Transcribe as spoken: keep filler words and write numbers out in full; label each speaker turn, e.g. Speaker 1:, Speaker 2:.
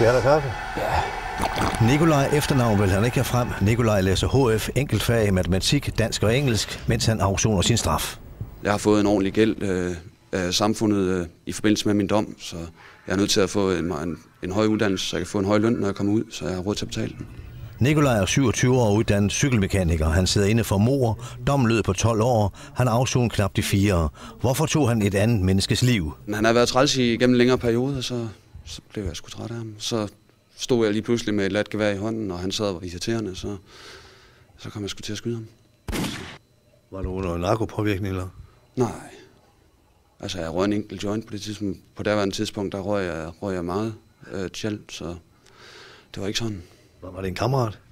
Speaker 1: Skal jeg have kaffe?
Speaker 2: Ja. Nikolaj efternavn vil han ikke have frem. Nikolaj læser H F enkeltfag i matematik, dansk og engelsk, mens han afsoner sin straf.
Speaker 3: Jeg har fået en ordentlig gæld øh, af samfundet øh, i forbindelse med min dom, så jeg er nødt til at få en, en, en høj uddannelse, så jeg kan få en høj løn, når jeg kommer ud, så jeg har råd til at betale den.
Speaker 2: Nikolaj er syvogtyve år uddannet cykelmekaniker. Han sidder inde for mord. Dommen lød på tolv år. Han afsoner knap de fire. Hvorfor tog han et andet menneskes liv?
Speaker 3: Men han har været træls igennem en længere periode, så, så blev jeg sgu træt af ham. Så stod jeg lige pludselig med et lat gevær i hånden, og han sad og var irriterende, så, så kom jeg sgu til at skyde ham. Så.
Speaker 1: Var du under narkopåvirkning, eller?
Speaker 3: Nej. Altså, jeg røg en enkelt joint på det tidspunkt. På derværende tidspunkt, der røg jeg, røg jeg meget øh, tjælt, så det var ikke sådan.
Speaker 1: Var det en kammerat?